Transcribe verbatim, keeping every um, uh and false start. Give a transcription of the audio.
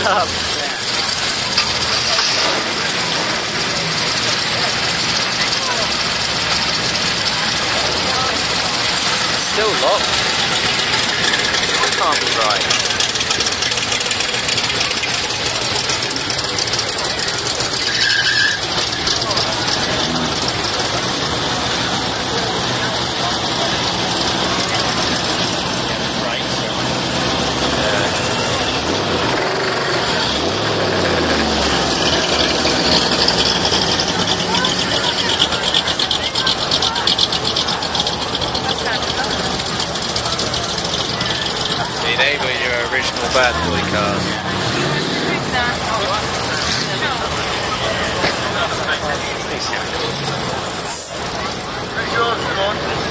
up. It's still locked. That can't be right. They were your original bad boy cars. Yours, come on.